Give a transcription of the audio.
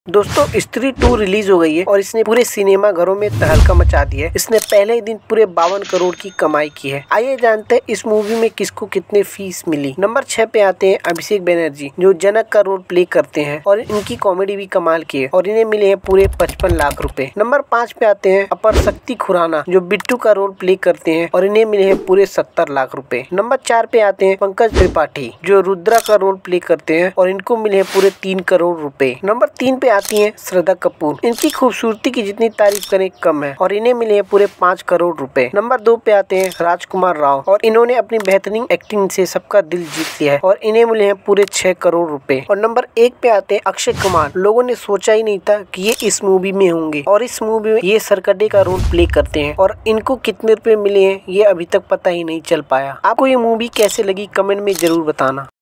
दोस्तों स्त्री 2 रिलीज हो गई है और इसने पूरे सिनेमा घरों में तहलका मचा दिया है। इसने पहले ही दिन पूरे 52 करोड़ की कमाई की है। आइए जानते हैं इस मूवी में किसको कितने फीस मिली। नंबर 6 पे आते हैं अभिषेक बनर्जी, जो जनक का रोल प्ले करते हैं और इनकी कॉमेडी भी कमाल की है और इन्हें मिले हैं पूरे 55 लाख रुपए। नंबर 5 पे आते हैं अपर शक्ति खुराना, जो बिट्टू का रोल प्ले करते हैं और इन्हें मिले हैं पूरे 70 लाख रुपए। नंबर 4 पे आते हैं पंकज त्रिपाठी, जो रुद्रा का रोल प्ले करते हैं और इनको मिले हैं पूरे 3 करोड़ रुपए। नंबर 3 पे आती हैं श्रद्धा कपूर, इनकी खूबसूरती की जितनी तारीफ करें कम है और इन्हें मिले हैं पूरे 5 करोड़ रुपए। नंबर 2 पे आते हैं राजकुमार राव और इन्होंने अपनी बेहतरीन एक्टिंग से सबका दिल जीत लिया है और इन्हें मिले हैं पूरे 6 करोड़ रुपए। और नंबर 1 पे आते हैं अक्षय कुमार। लोगों ने सोचा ही नहीं था कि ये इस मूवी में होंगे और इस मूवी में ये सरकटे का रोल प्ले करते हैं और इनको कितने रुपए मिले हैं ये अभी तक पता ही नहीं चल पाया। आपको ये मूवी कैसे लगी कमेंट में जरूर बताना।